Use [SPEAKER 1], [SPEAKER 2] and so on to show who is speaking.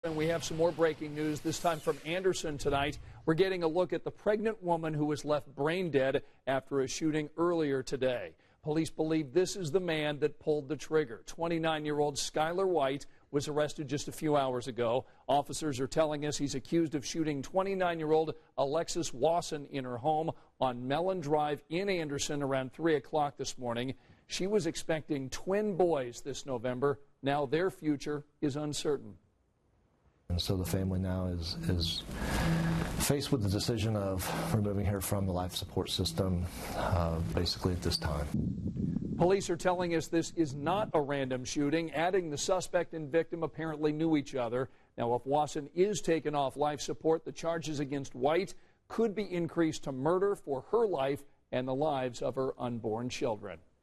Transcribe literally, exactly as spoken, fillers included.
[SPEAKER 1] And we have some more breaking news, this time from Anderson tonight. We're getting a look at the pregnant woman who was left brain dead after a shooting earlier today. Police believe this is the man that pulled the trigger. twenty-nine-year-old Skylar White was arrested just a few hours ago. Officers are telling us he's accused of shooting twenty-nine-year-old Alexis Wasson in her home on Mellon Drive in Anderson around three o'clock this morning. She was expecting twin boys this November. Now their future is uncertain.
[SPEAKER 2] And so the family now is, is faced with the decision of removing her from the life support system uh, basically at this time.
[SPEAKER 1] Police are telling us this is not a random shooting, adding the suspect and victim apparently knew each other. Now, if Wasson is taken off life support, the charges against White could be increased to murder for her life and the lives of her unborn children.